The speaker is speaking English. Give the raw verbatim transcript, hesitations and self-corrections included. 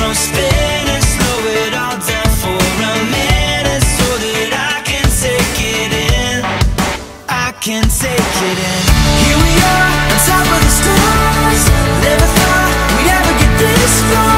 from spinning, slow it all down for a minute, so that I can take it in, I can take it in. Here we are, on top of the stars. Never thought we'd ever get this far.